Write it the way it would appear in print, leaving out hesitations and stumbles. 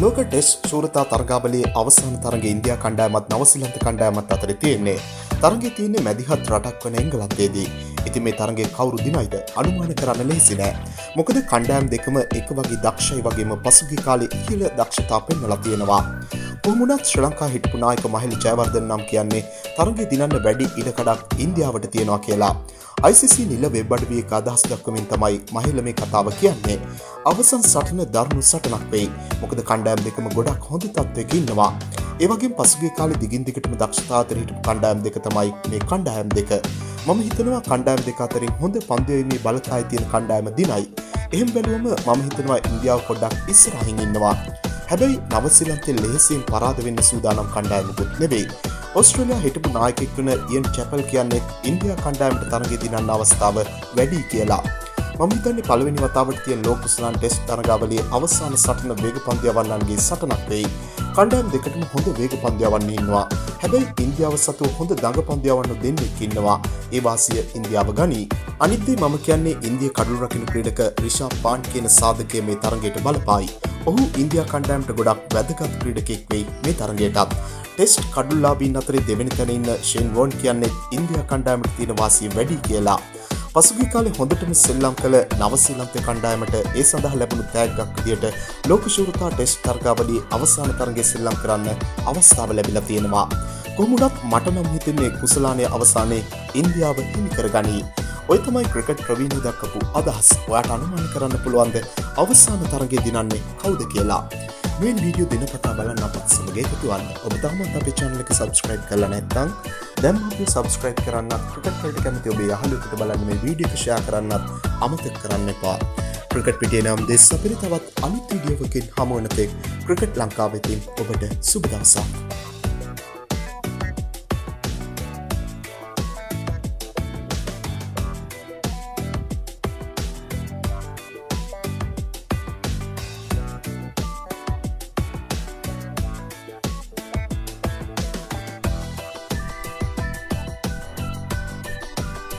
ලෝක ටෙස්ට් ශූරතා තරගාවලියේ අවසාන තරගයේ ඉන්දියා කණ්ඩායමත් නවසීලන්ත කණ්ඩායමත් අතර තියෙන්නේ. තරගයේ තියෙන්නේ මැදිහත් රටක් වන එංගලන්තයේදී. ඉතින් මේ තරගයේ කවුරු දිනයිද අනුමාන කරන්න ලෙහෙසි නෑ. මොකද කණ්ඩායම් දෙකම එක වගේ දක්ෂයි වගේම පසුගිය කාලේ ඉහළ දක්ෂතා පෙන්වලා තියෙනවා. කොහොමුණත් ශ්‍රී ලංකා හිටපු නායක මහිලි ජයවර්ධන නම් කියන්නේ තරගයේ දිනන්න වැඩි ඉඩකඩක් ඉන්දියාවට තියෙනවා කියලා. ICC නිල වෙබ් අඩවියේ අදහස් දක්වමින් තමයි මහිල මේ කතාව කියන්නේ. අවසන් සටන දරුණු සටනක් වෙයි. මොකද කණ්ඩායම් දෙකම ගොඩක් හොඳ තත්ත්වයක ඉන්නවා. ඒ වගේම පසුගිය කාලේ දිගින් දිගටම දක්ෂතා අතර හිටපු කණ්ඩායම් දෙක තමයි මේ කණ්ඩායම් දෙක. මම හිතනවා කණ්ඩායම් දෙක අතරින් හොඳ පන්දුවීමේ බලකාය තියෙන කණ්ඩායම දිනයි. එහෙම බැලුවම මම හිතනවා ඉන්දියාව පොඩ්ඩක් ඉස්සරහින් ඉන්නවා. හැබැයි නවසීලන්තයේ ලෙහෙසියෙන් පරාද වෙන්න සූදානම් කණ්ඩායමකුත් නෙවෙයි. ඔස්ට්‍රේලියා හිටපු නායකයෙක් වන ඉයන් චැපල් කියන්නේ ඉන්දියා කණ්ඩායමට තරගයේ දිනන්න අවස්ථාව වැඩි කියලා. මම හිතන්නේ පළවෙනි වතාවට තියෙන ලෝක කුසලාන් ටෙස්ට් තරගාවලියේ අවසාන සටන වේග පන්දු යවන්නන්ගේ සටනක් වෙයි. කණ්ඩායම් දෙකටම හොඳ වේග පන්දු යවන්න ඉන්නවා. හැබැයි ඉන්දියාව සතුව හොඳ දඟ පන්දු යවන්න දෙන්නෙක් ඉන්නවා. ඒ වාසිය ඉන්දියාව ගනී. අනිත් දේ මම කියන්නේ ඉන්දියා කඩළු රකින්න ක්‍රීඩක රිෂබ් පාන්ට් කියන සාධකයේ මේ තරගයට බලපායි. ඔහු ඉන්දියා කණ්ඩායමට ගොඩක් වැදගත් ක්‍රීඩකෙක් වෙයි මේ තරගයටත්. ටෙස්ට් කඩුල්ලාබීන් අතරේ දෙවෙනි තැන ඉන්න ෂේන් වෝන් කියන්නේ ඉන්දියා කණ්ඩායමට තියෙන වාසිය වැඩි කියලා. පසුගිය කාලේ හොඳටම සෙල්ලම් කළ නවසීලන්ත කණ්ඩායමට ඒ සඳහා ලැබුණු තෑග්ගක් විදියට ලෝක ශූරතා ටෙස්ට් තරගාවලියේ අවසාන තරගයේ සෙල්ලම් කරන්න අවස්ථාව ලැබිලා තියෙනවා. කොහොමුණත් මට නම් හිතෙන්නේ කුසලානයේ අවසානයේ ඉන්දියාව හිමි කරගනී. ඔය තමයි ක්‍රිකට් ප්‍රවීණයෝ දක්වපු අදහස්. ඔයාට අනුමාන කරන්න පුළුවන්ද අවසාන තරගයේ දිනන්නේ කවුද කියලා? මේ වීඩියෝ දිනපතා බලන්න අපත් සමග එකතු වෙන්න. ඔබ තාමත් අපේ channel එක subscribe කරලා නැත්නම් දැන් අපිව subscribe කරන්න. ක්‍රිකට් වලට කැමති ඔබේ යහළුවෙකුට බලන්න මේ වීඩියෝ එක share කරන්නත් අමතක කරන්න එපා. ක්‍රිකට් පිටියේ නම් දෙස් අපිට තවත් අලුත් වීඩියෝවකින් හමු වෙන තෙක් ක්‍රිකට් ලංකාවෙන් ඔබට සුබ දවසක්.